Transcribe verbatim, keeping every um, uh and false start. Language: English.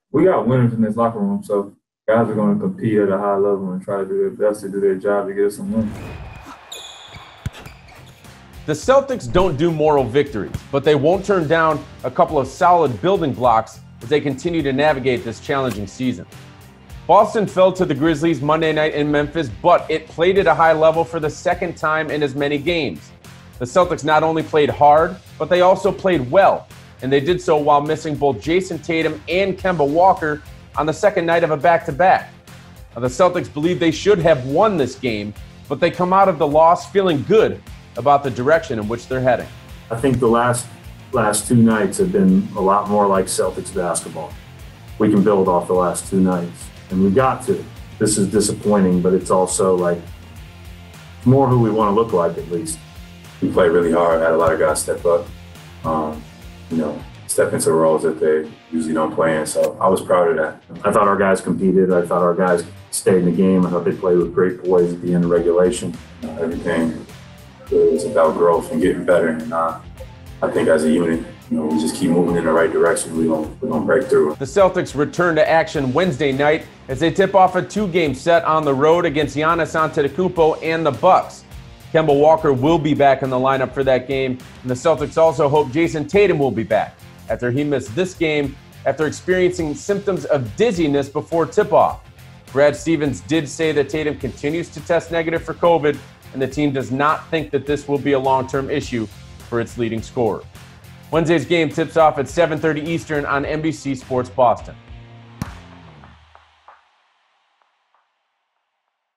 We got winners in this locker room, so guys are going to compete at a high level and try to do their best to do their job to get us some wins. The Celtics don't do moral victories, but they won't turn down a couple of solid building blocks as they continue to navigate this challenging season. Boston fell to the Grizzlies Monday night in Memphis, but it played at a high level for the second time in as many games. The Celtics not only played hard, but they also played well, and they did so while missing both Jayson Tatum and Kemba Walker on the second night of a back-to-back. Now, the Celtics believe they should have won this game, but they come out of the loss feeling good about the direction in which they're heading. I think the last last two nights have been a lot more like Celtics basketball. We can build off the last two nights, and we got to. This is disappointing, but it's also like more who we want to look like at least. We played really hard, had a lot of guys step up, um, you know, step into roles that they usually don't play in, so I was proud of that. I thought our guys competed. I thought our guys stayed in the game. I thought they played with great poise at the end of regulation. You know, everything is about growth and getting better, and uh, I think as a unit, you know, we just keep moving in the right direction. We're going we're gonna break through. The Celtics return to action Wednesday night as they tip off a two-game set on the road against Giannis Antetokounmpo and the Bucks. Kemba Walker will be back in the lineup for that game, and the Celtics also hope Jayson Tatum will be back after he missed this game after experiencing symptoms of dizziness before tip-off. Brad Stevens did say that Tatum continues to test negative for COVID, and the team does not think that this will be a long-term issue for its leading scorer. Wednesday's game tips off at seven thirty Eastern on N B C Sports Boston.